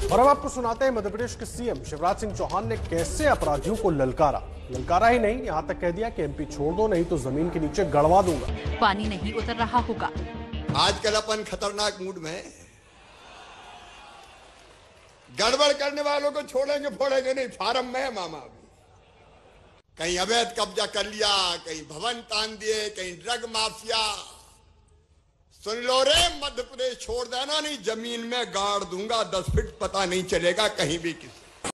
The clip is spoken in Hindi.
और अब आपको सुनाते हैं मध्य प्रदेश के सीएम शिवराज सिंह चौहान ने कैसे अपराधियों को ललकारा ही नहीं, यहां तक कह दिया कि एमपी छोड़ दो नहीं तो जमीन के नीचे गड़वा दूंगा। पानी नहीं उतर रहा होगा। आजकल अपन खतरनाक मूड में, गड़बड़ करने वालों को छोड़ेंगे फोड़ेंगे नहीं। फार्म में मामा कहीं अवैध कब्जा कर लिया, कहीं भवन तान दिए, कहीं ड्रग माफिया। सुन लो रे, मध्य प्रदेश छोड़ देना नहीं, जमीन में गाड़ दूंगा 10 फीट, पता नहीं चलेगा कहीं भी किसी।